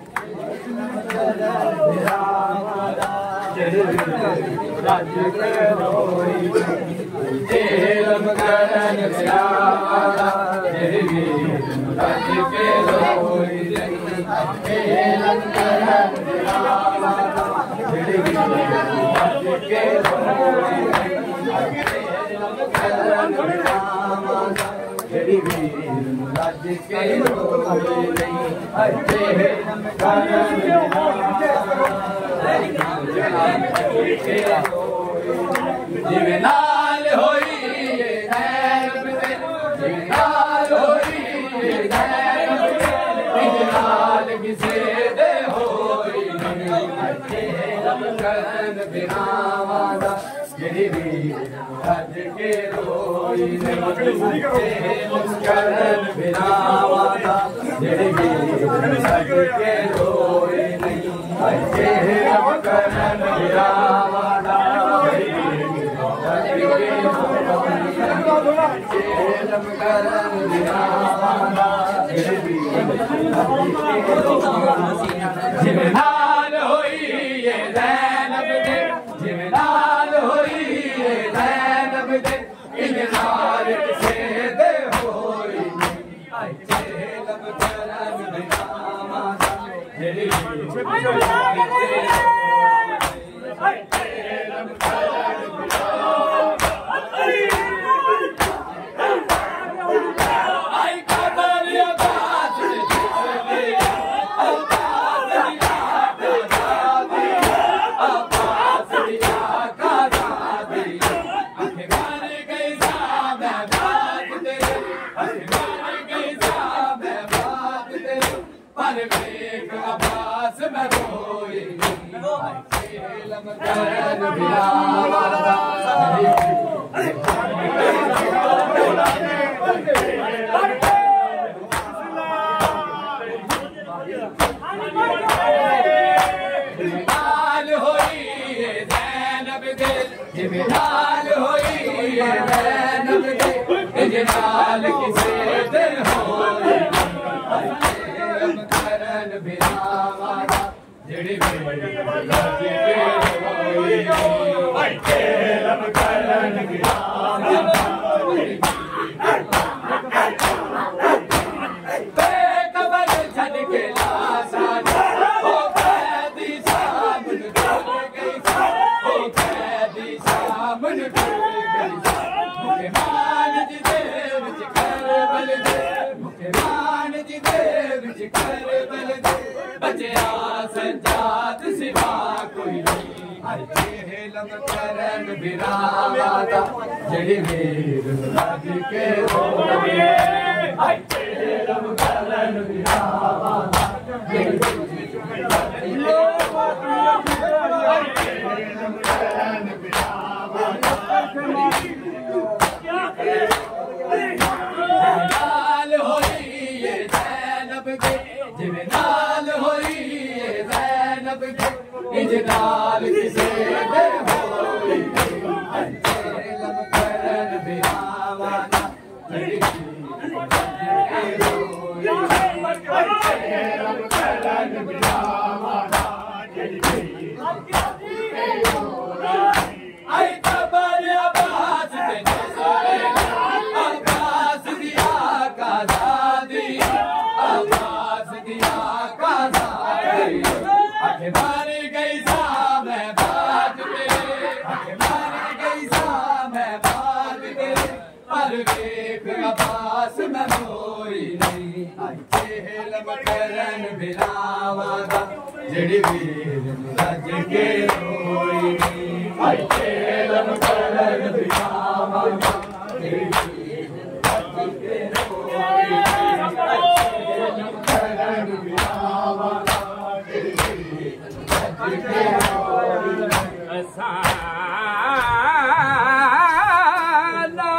बिरावा दा जेड़ी वीर रज के रोई चेलम करन बिरावा दा जेड़ी वीर नू रज के रोई नहीं चेलम करन बिरावा दा जेड़ी वीर नू रज के रोई नहीं चेलम करन बिरावा दा जेड़ी वीर रज के रोई नहीं चेलम करन जिवें नाल होई ये नैन दे जिवें नाल होई ये नैन दे नाल किसे दे होई नहीं चेलम करन बिरावा दा जेड़ी वीर रज के रोई नहीं चेलम करन बिरावा दा जेड़ी वीर रज के रोई नहीं चेलम करन बिरावा दा चेलम करन बिरावा दा जिवें नाल होई ये ज़ैनब दे जिवें नाल होई ये ज़ैनब दे इने नाल किसे दे होई आई चेलम करन बिरावा दा जेड़ी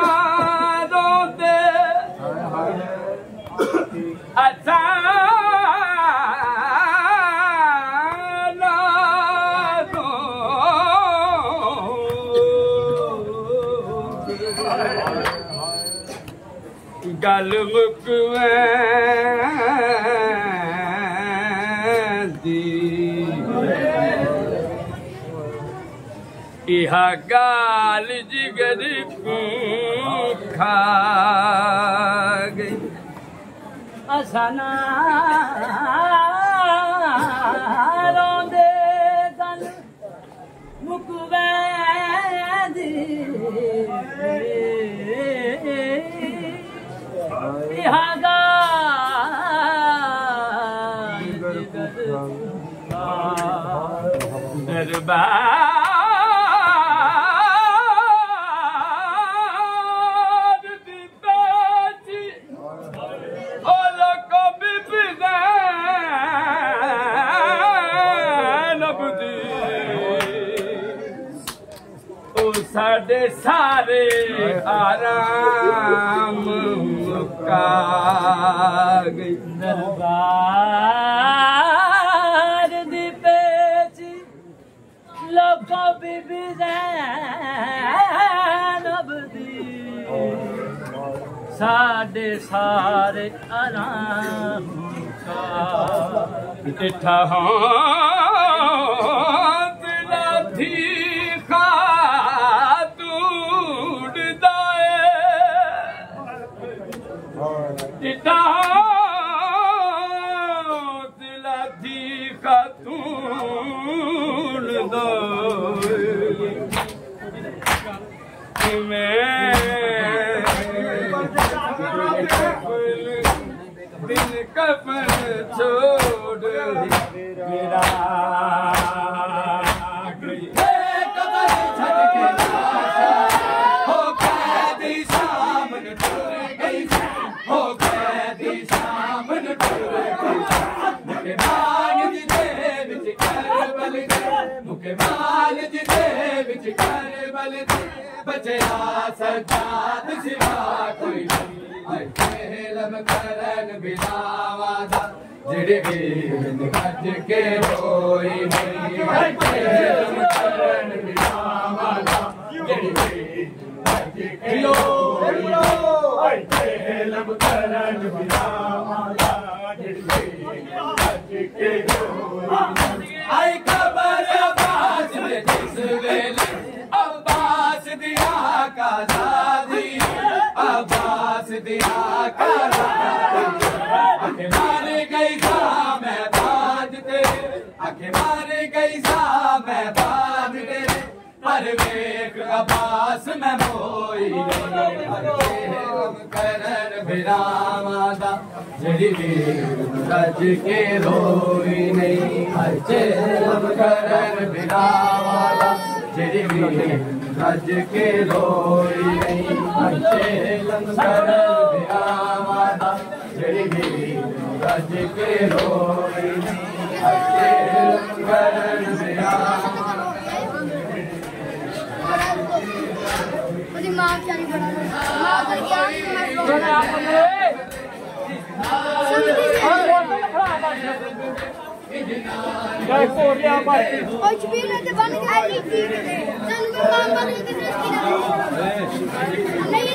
अच्छा दी इहा गाल जिगर को खा गई असना रोंदे गल मुकवे दी इहा गाल जिगर दरबार दी बाजी और कभी भी नबदी ओ साडे सारे आराम मुका गई दरबार दी पेची लोका बीबी ज़ैनब दी साडे सारे आराम का इठा दिला थी खातून दाए इठा दिला थी खातून दिन कफन छोड़ मेरा हो कैदी सामन टूर गई हो कैदी सामन टूर गई मुके मान जी दे विच करबल मुके मान जी दे विच करबल बचया सजाद सिवा कोई लम करन बिलावादा जिड़े वीर गज के रोई नहीं लम करन बिलावादा जिड़े वीर गज के रोई लम करन बिलावादा जिड़े वीर गज के रोई आई खबर अब्बास ने जिस वेले अब्बास दिया का दादी अब्बास दिया करा आखे मारे गई सा मैं बाज तेरे आखे मारे गई सा मैं बाज तेरे पर वेख अब्बास मैं मोई करन बिरावादा जड़ी रज के रोई नहीं अच्छे करन बिरावादा जड़ी रज के रोई नहीं अच्छे करन बिरावादा जड़ी रज के रोई नहीं अच्छे करन बिरावादा माँ क्या नहीं बना माँ का क्या कुछ भी नहीं बन गया काम बन नहीं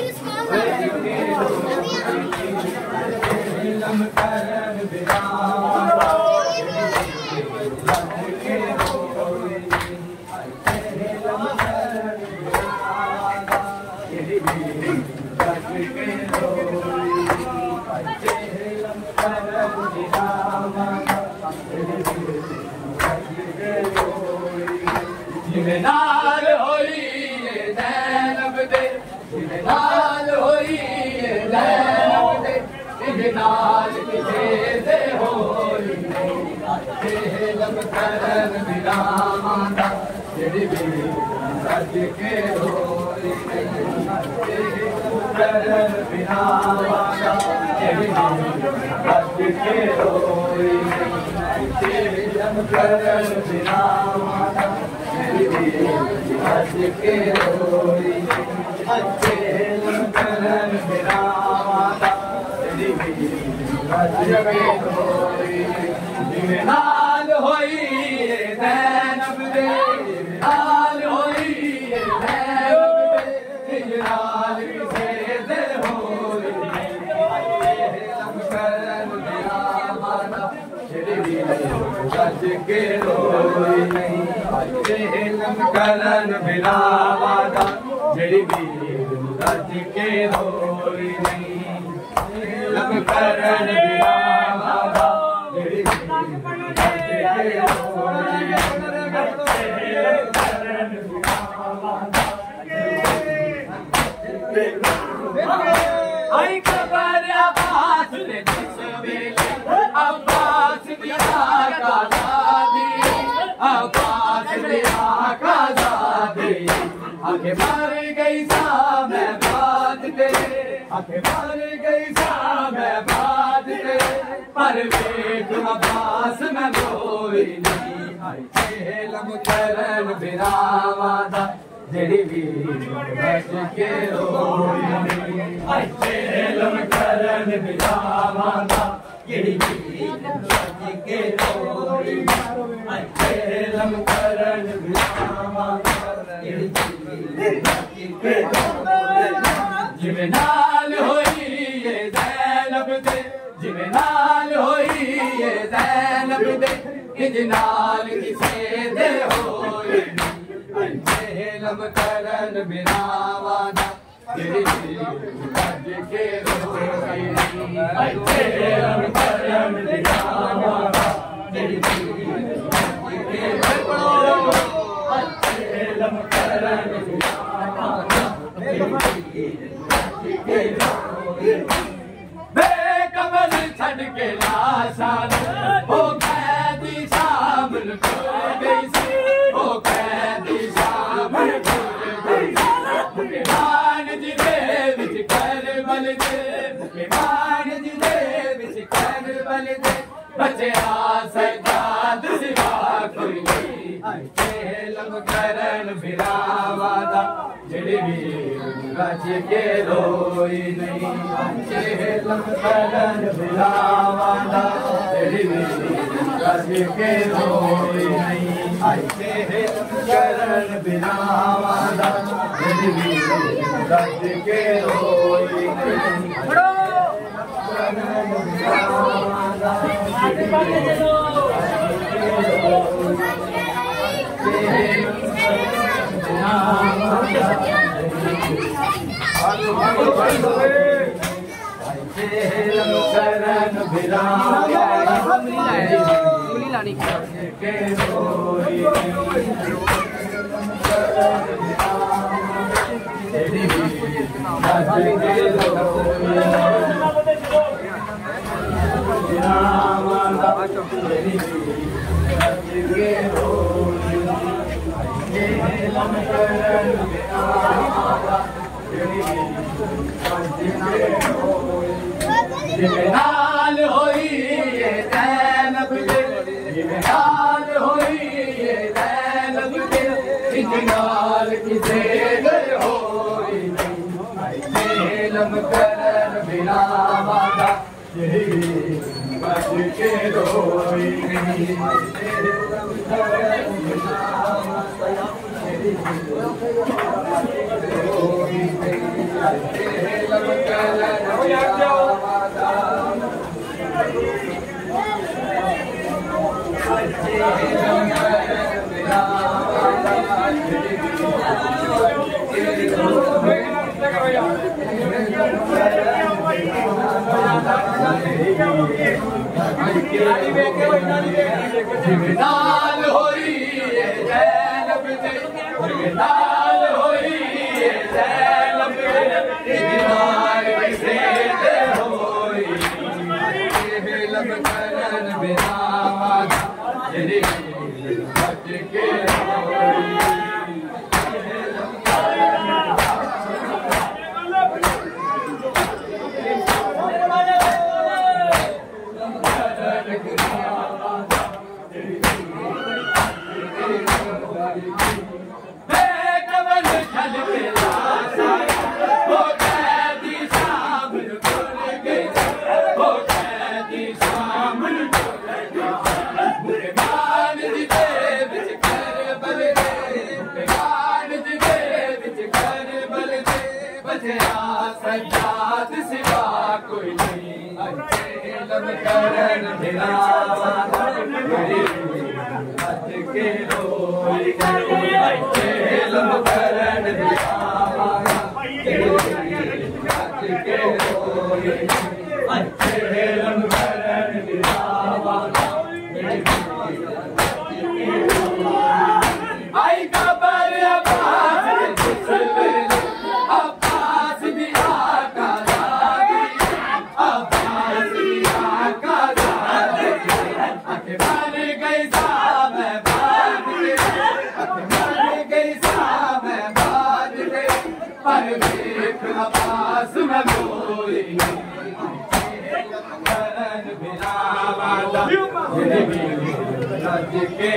नाल होई ज़ैनब दे नाल होई ज़ैनब दे नाल किसे दे होई लम करन बिरावादा जड़ी भी रज के रोई करन बिरावादा जड़ी भी रज के रोई लम करन बिरावादा रज के रोई अच्छे करन बिरावादा रज के रोई नाल होई ज़ैनब दे नाल होई ज़ैनब दे नाल किसे दे होई लम करन बिरावादा रज के रोई नहीं लम करन बिरावादा जड़ी भी रज के रोई नहीं लम करन बिरावादा जड़ी भी रज के रोई आई खबर आवाज ने जिस वेले अब्बास दिया का दादी अब्बास दिया का दादी आगे मार गई सा मैं बात तेरे आगे मार गई सा मैं बात तेरे पर वेख अब्बास मैं रोई नहीं आई लम करन बिरावादा जड़ी भी रज के रोई नहीं आई लम करन बिरावादा जड़ी भी रज के रोई आई लम करन बिरावादा जड़ी भी रज के रोई जिवें नाल होई ये ज़ैनब दे जिवें नाल होई ये ज़ैनब दे इंज नाल किसे दे होई लम करन बिरावादा जड़ी भी रज के रोई लम करन बिरावादा जड़ी भी रज के रोई लम करन बिरावादा बेकमल छड़ के लाशान हो कैदी शाम टुर गई सी हो कैदी शाम टुर गई मान जी दे विच करबल दे मान जी दे विच करबल दे बचया सजाद सिवा कोई नहीं लम करन बिरावादा जड़ी भी रज के रोई नहीं लम करन बिरावादा जड़ी भी रज के रोई नहीं लम करन बिरावादा जड़ी भी रज के रोई नहीं करन बिरावादा के रोई जिमेदाल होई ये ज़ैनब दे जिमेदाल होई ये ज़ैनब दे इंजनाल किसे दे होई नहीं लम करन बिरावादा जड़ी रज के रोई नहीं लम करन बिरावादा जड़ी रोई नहीं लम करन बिरावादा जिमेदाल होई ये ज़ैनब दे जिमेदाल होई ये ज़ैनब दे इंजनाल किसे दे होई लम करन बिरावादा जड़ी रज के रोई बेकमल छड़ के लाशान हो कैदी शाम टुर गई हो कैदी शाम टुर गई मान जी दे विच करबल दे मान जी दे विच करबल दे बचया सजाद सिवा कोई नहीं लम करन बिरावादा आई कबर अब्बास भी आका दादी अब्बास भी आका दादी अकबर गई साहब बाद अकबर गई साहब बाद पर देख अब्बास में मोई के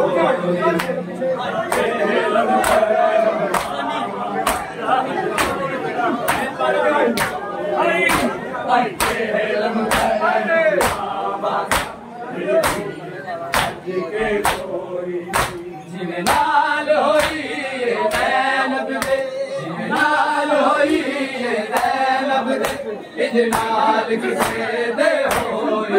जिनाल होई ज़ैनब दे जिनाल होई ज़ैनब दे इजनाल किसे दे होई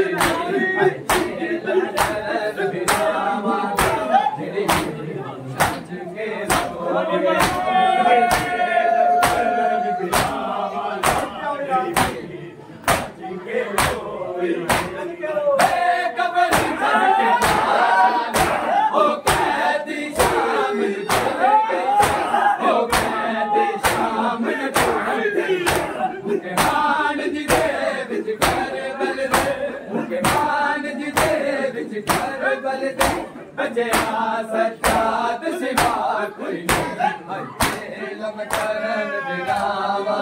बजे सच्चात सिवा कोई नहीं लम करन बिरावा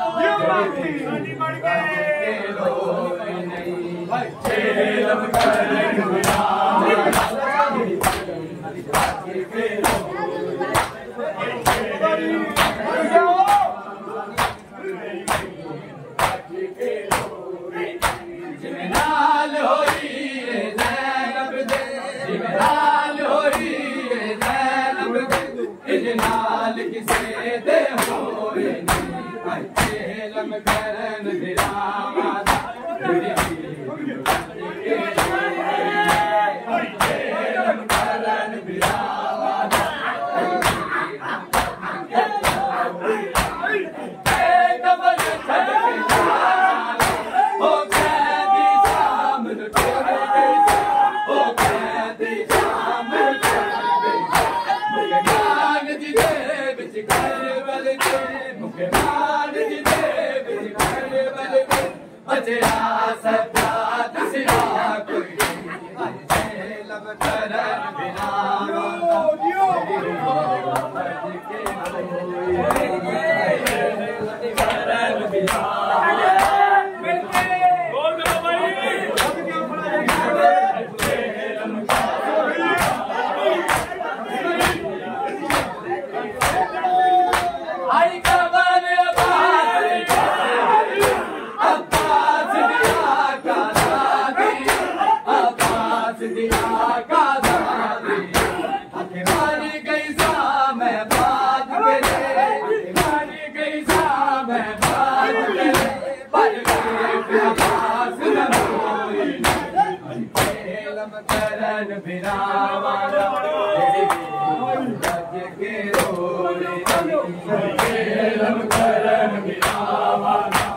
के लोग नहीं लम करन जिनाल होई ज़ैनब दे जिनाल होई ज़ैनब दे इजनाल किसे दे होई लम करन बिरावा सच्चात सिवा कोई नहीं लम करन बिरावा आई कबर अब्बास दिया का दादी अखबारी गई सा मैं बात करे अखबारी गई सा मैं बात करे पर अब्बास न होई लम करन बिरावा के रोले लम करन बिरावा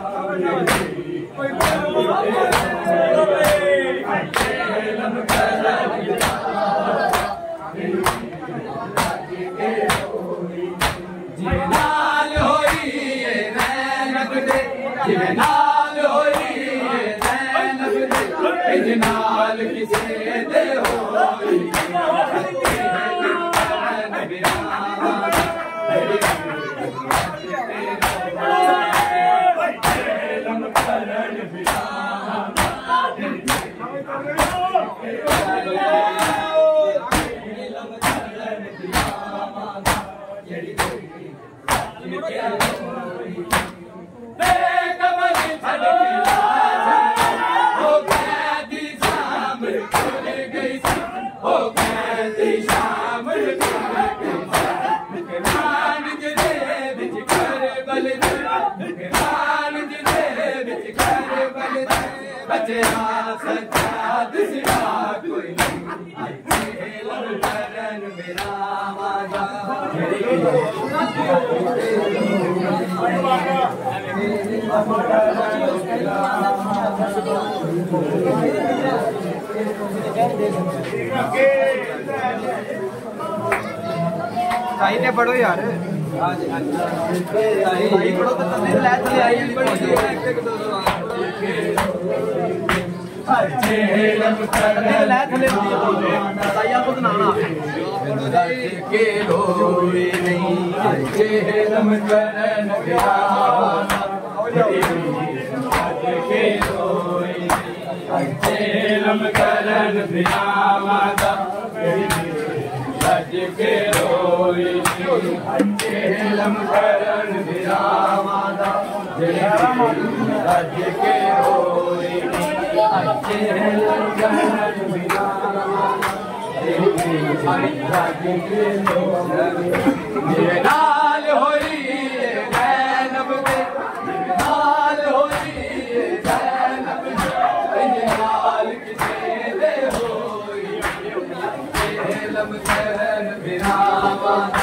जिनाल होई ज़ैनब दे जिनाल होई ज़ैनब दे इजनाल किसे दे होई सच्चात सिवा कोई नहीं लम करन बिरावा चाहिए पढ़ो यार पढ़ो तो तस्वीर लै चले आई लै थले ताइया को नाना के रोए नहीं लम करन लम करन बिना सज के रोई लम करन बिरामादा सज के रोई लम करन बिरामादा सज के रोई नाल होई नैनब के नाल होई नैनब के नाल किसे दे होई लम करन बिरामादा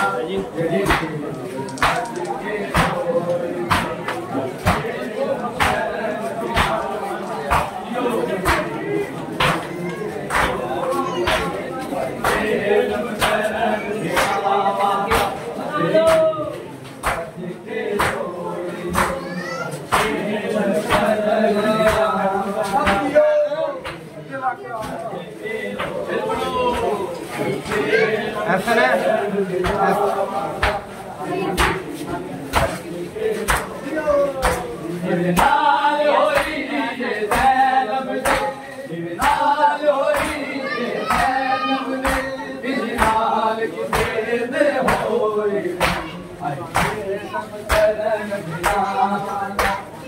ऐसा है नाल होई ज़ैनब नाल होई ज़ैनब ने नाल किसे दे होई करन बिरामादा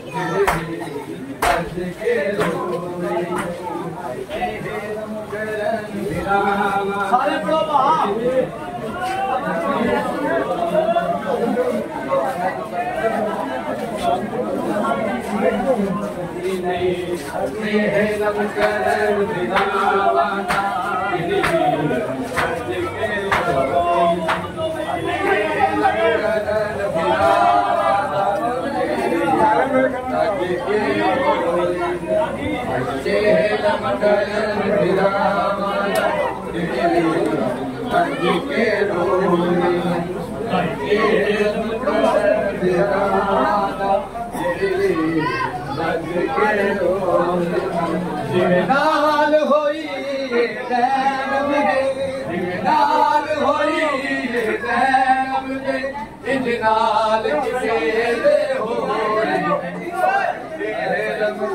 सज के रोई करन बिरामादा सारे पढ़ो लम करन बिरामादा सज के लम करन बिरामादा सज के रोई लम करन बिरामादा सज के रोई नाल होई ज़ैनब के नाल होई ज़ैनब के इंज नाल किसे दे होई लम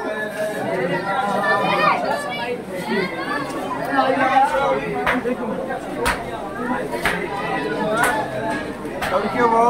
और क्यों वो